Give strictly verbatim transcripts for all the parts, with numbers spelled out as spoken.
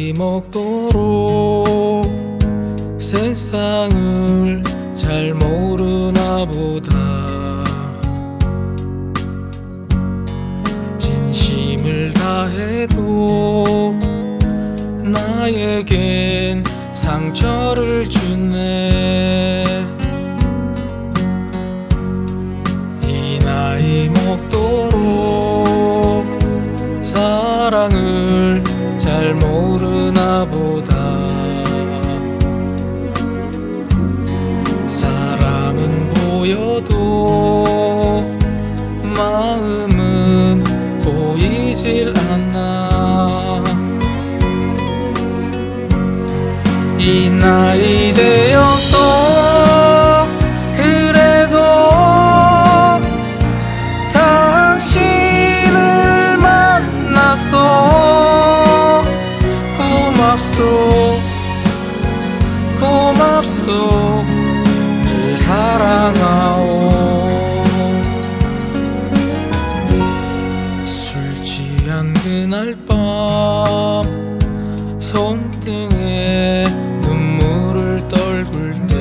나이 먹도록 세상을 잘 모르나 보다. 진심을 다해도 나에겐 상처를 주네. 이 나이 먹도록 사랑을 잘 모르나 보다. 사람은 보여도 마음은 보이질 않아. 이 나이 되어서 그래도 당신을 만나서 고맙소 고맙소 늘 사랑하오. 술 취한 그날 밤 손등에 눈물을 떨굴 때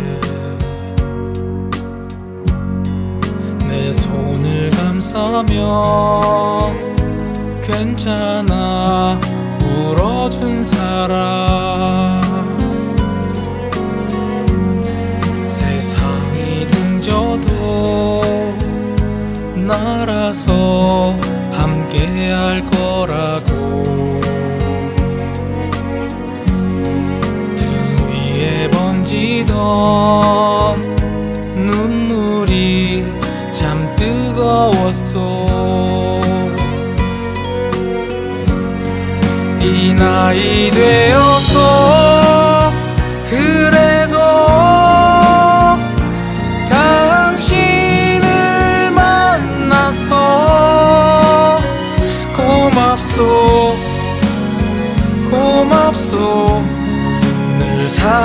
내 손을 감싸며 괜찮아 울어준 사람. 세상이 등져도 나라서 함께 할 거라고. 등 위에 번지던 눈물이 참 뜨거웠어. 이 나이 되어서 그래도 당신을 만나서 고맙소 고맙소 늘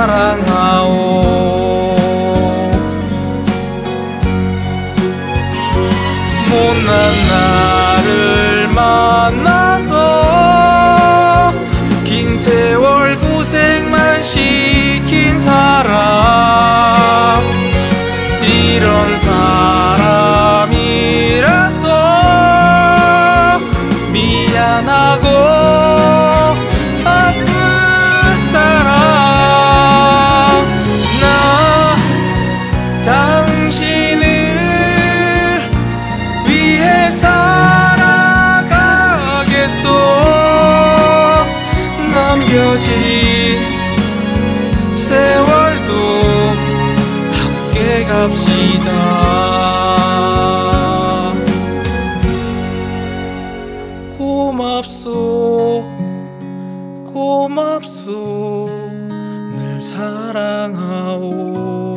사랑하오. 못난 나를 만나서 긴 세월 고생만 시킨 사람. 이런 사람이라서 미안하고 아픈 사람. 나 당신을 위해 살아가겠소. 남겨진 세월도 함께 갑시다. 고맙소 고맙소 늘 사랑하오.